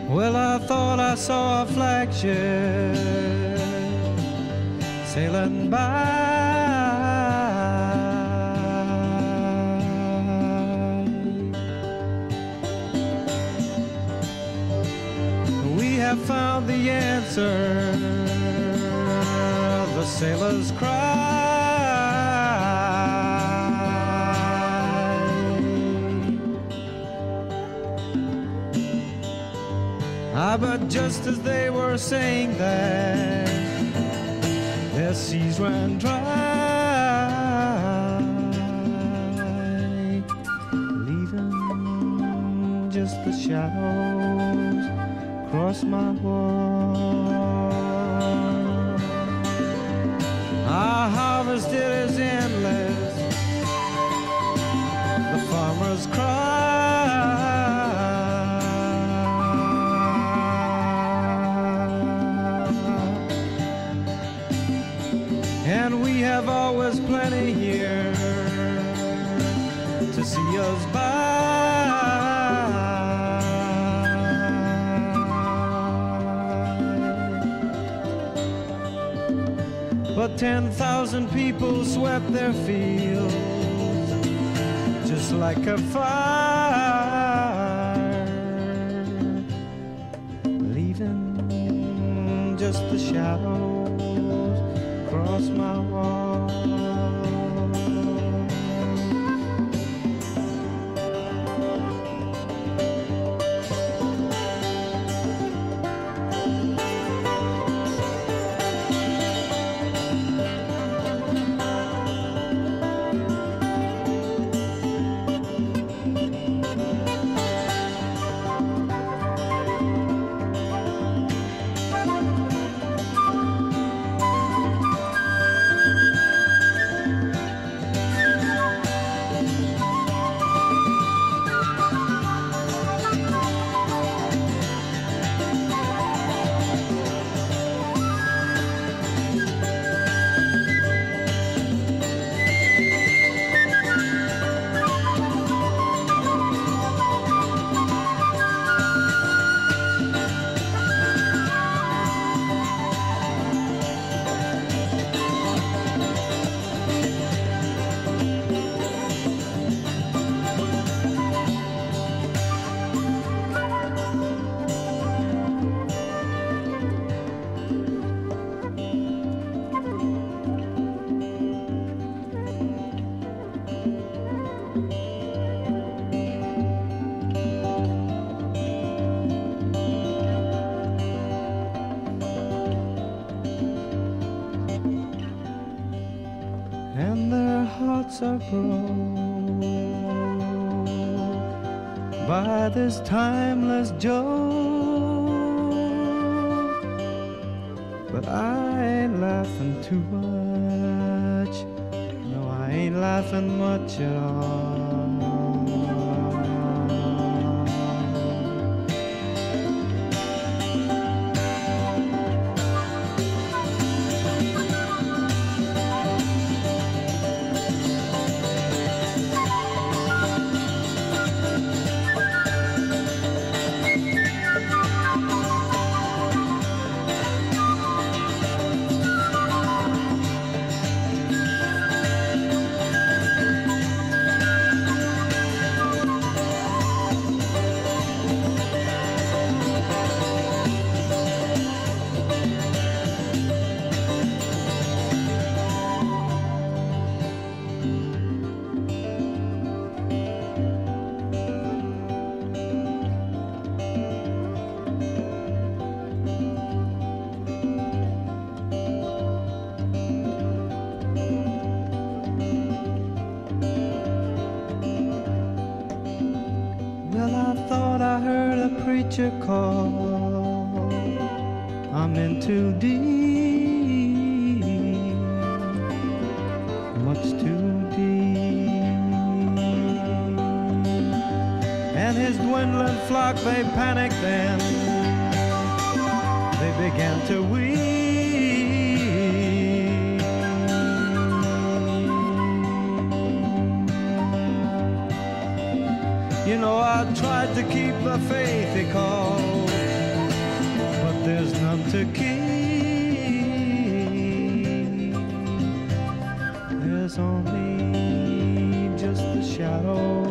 Well, I thought I saw a flagship sailing by. We have found the answer, the sailors cry. But just as they were saying that, their seas ran dry, leaving just the shadows across my wall. Our harvest is endless, the farmers cry. And we have always plenty here to see us by. But 10,000 people swept their fields just like a fire, leaving just the shadows across my wall. Are broke by this timeless joke, but I ain't laughing too much. No, I ain't laughing much at all. Preacher call, I'm in too deep, much too deep. And his dwindling flock, they panicked then, they began to weep. You know, I tried to keep the faith, he called, there's none to keep. There's only just the shadow